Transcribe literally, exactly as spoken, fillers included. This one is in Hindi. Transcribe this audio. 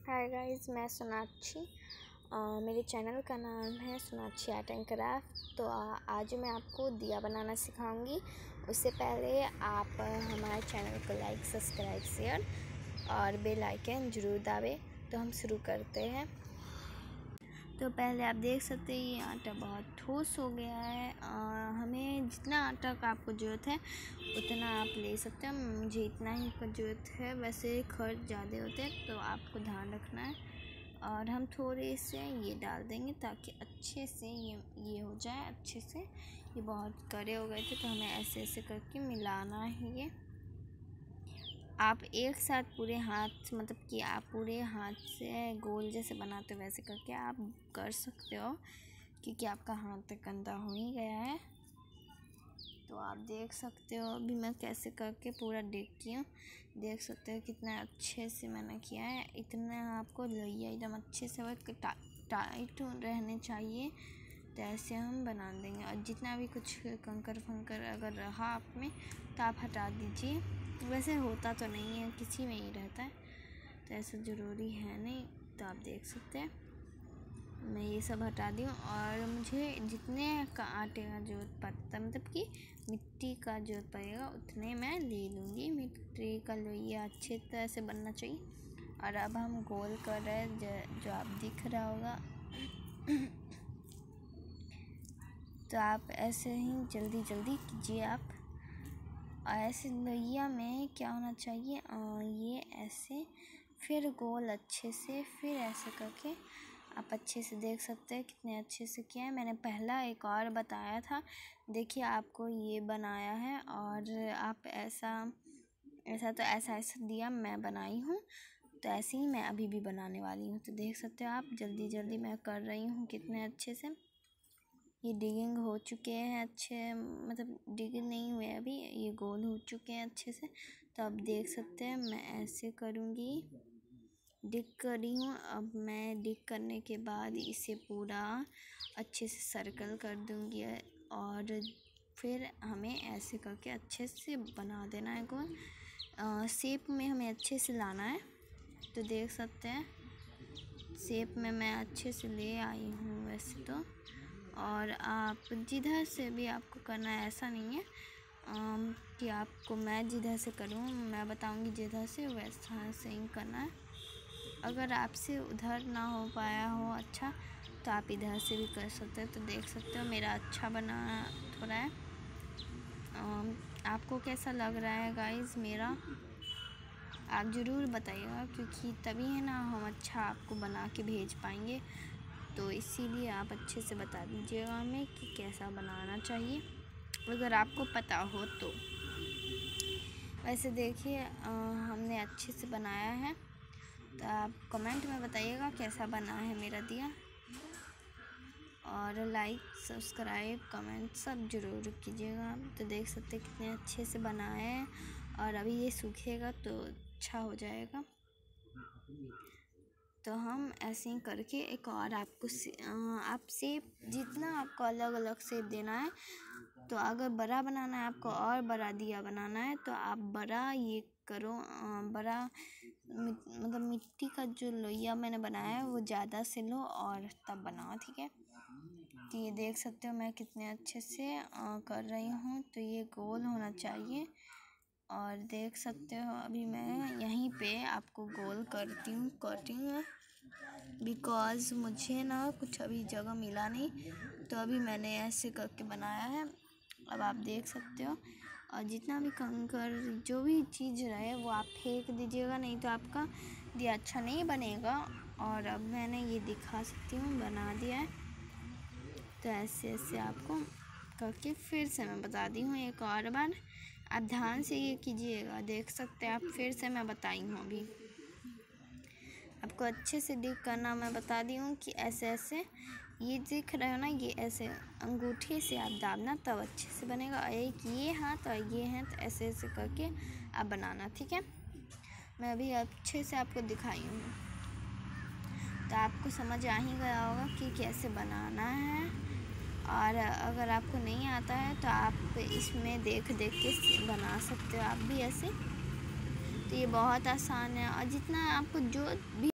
हाय गाइस, मैं सोनाक्षी। अ, मेरे चैनल का नाम है सोनाक्षी आर्ट एंड क्राफ्ट। तो आ, आज मैं आपको दिया बनाना सिखाऊंगी। उससे पहले आप अ, हमारे चैनल को लाइक, सब्सक्राइब, शेयर और बेल आइकन ज़रूर दबाएं। तो हम शुरू करते हैं। तो पहले आप देख सकते हैं ये आटा बहुत ठोस हो गया है। आ, हमें जितना आटा का आपको ज़रूरत है उतना आप ले सकते हैं। मुझे इतना ही का ज़रूरत है, वैसे खर्च ज़्यादा होते हैं तो आपको ध्यान रखना है। और हम थोड़े से ये डाल देंगे ताकि अच्छे से ये ये हो जाए अच्छे से। ये बहुत कड़े हो गए थे तो हमें ऐसे ऐसे करके मिलाना है। ये आप एक साथ पूरे हाथ, मतलब कि आप पूरे हाथ से गोल जैसे बनाते हो वैसे करके आप कर सकते हो, क्योंकि आपका हाथ गंदा हो ही गया है। तो आप देख सकते हो अभी मैं कैसे करके पूरा देखती हूँ। देख सकते हो कितना अच्छे से मैंने किया है। इतना आपको लोइया एकदम अच्छे से वो टा, टाइट रहने चाहिए, तो ऐसे हम बना देंगे। और जितना भी कुछ कंकर फंकर अगर रहा आप में तो आप हटा दीजिए। वैसे होता तो नहीं है, किसी में ही रहता है, तो ऐसा ज़रूरी है नहीं। तो आप देख सकते हैं मैं ये सब हटा दी हूँ। और मुझे जितने का आटे का जरूरत पड़ता, मतलब कि मिट्टी का जरूरत पड़ेगा उतने मैं ले लूँगी। मिट्टी का लोइया अच्छे तरह से बनना चाहिए। और अब हम गोल कर रहे हैं, जो, जो आप दिख रहा होगा। तो आप ऐसे ही जल्दी जल्दी कीजिए आप। और ऐसे लोइया में क्या होना चाहिए, आ, ये ऐसे फिर गोल अच्छे से, फिर ऐसे करके आप अच्छे से देख सकते हैं कितने अच्छे से किया है। मैंने पहला एक और बताया था, देखिए आपको ये बनाया है। और आप ऐसा ऐसा तो ऐसा ऐसा दिया मैं बनाई हूँ, तो ऐसे ही मैं अभी भी बनाने वाली हूँ। तो देख सकते हो आप, जल्दी जल्दी मैं कर रही हूँ कितने अच्छे से। ये डिगिंग हो चुके हैं अच्छे, मतलब डिगिंग नहीं हुए अभी, ये गोल हो चुके हैं अच्छे से। तो आप देख सकते हैं मैं ऐसे करूँगी, डिग कर रही हूँ। अब मैं डिग करने के बाद इसे पूरा अच्छे से सर्कल कर दूँगी। और फिर हमें ऐसे करके अच्छे से बना देना है गोल। शेप में हमें अच्छे से लाना है। तो देख सकते हैं शेप में मैं अच्छे से ले आई हूँ वैसे तो। और आप जिधर से भी आपको करना है, ऐसा नहीं है आम, कि आपको मैं जिधर से करूँ, मैं बताऊँगी जिधर से, वैसा से ही करना है। अगर आपसे उधर ना हो पाया हो अच्छा, तो आप इधर से भी कर सकते हो। तो देख सकते हो मेरा अच्छा बना थोड़ा है। आम, आपको कैसा लग रहा है गाइस मेरा, आप ज़रूर बताइएगा, क्योंकि तभी है ना हम अच्छा आपको बना के भेज पाएंगे। तो इसीलिए आप अच्छे से बता दीजिएगा हमें कि कैसा बनाना चाहिए, अगर आपको पता हो तो। वैसे देखिए हमने अच्छे से बनाया है। तो आप कमेंट में बताइएगा कैसा बना है मेरा दिया। और लाइक, सब्सक्राइब, कमेंट सब ज़रूर कीजिएगा। तो देख सकते कितने अच्छे से बना है। और अभी ये सूखेगा तो अच्छा हो जाएगा। तो हम ऐसे ही करके एक और आपको आप शेप, जितना आपको अलग अलग शेप देना है, तो अगर बड़ा बनाना है आपको और बड़ा दिया बनाना है तो आप बड़ा ये करो, बड़ा मतलब मिट्टी का जो लोइया मैंने बनाया है वो ज़्यादा से लो और तब बनाओ, ठीक है। तो ये देख सकते हो मैं कितने अच्छे से कर रही हूँ। तो ये गोल होना चाहिए। और देख सकते हो अभी मैं यहीं पे आपको गोल करती हूँ करती हूँ बिकॉज़ मुझे ना कुछ अभी जगह मिला नहीं, तो अभी मैंने ऐसे करके बनाया है। अब आप देख सकते हो। और जितना भी कंकर जो भी चीज़ रहे वो आप फेंक दीजिएगा, नहीं तो आपका दिया अच्छा नहीं बनेगा। और अब मैंने ये दिखा सकती हूँ बना दिया है। तो ऐसे ऐसे आपको करके फिर से मैं बता दी हूँ एक और बार, आप ध्यान से ये कीजिएगा। देख सकते हैं आप, फिर से मैं बताई हूँ अभी आपको अच्छे से डिग करना मैं बता दी हूँ कि ऐसे ऐसे ये दिख रहा है ना, ये ऐसे अंगूठे से आप दाबना तब अच्छे से बनेगा। एक ये हाथ और ये हाथ ऐसे ऐसे करके आप बनाना, ठीक है। मैं अभी अच्छे से आपको दिखाई हूँ, तो आपको समझ आ ही गया होगा कि कैसे बनाना है। और अगर आपको नहीं आता है तो आप इसमें देख देख के बना सकते हो आप भी ऐसे। तो ये बहुत आसान है। और जितना आपको जो भी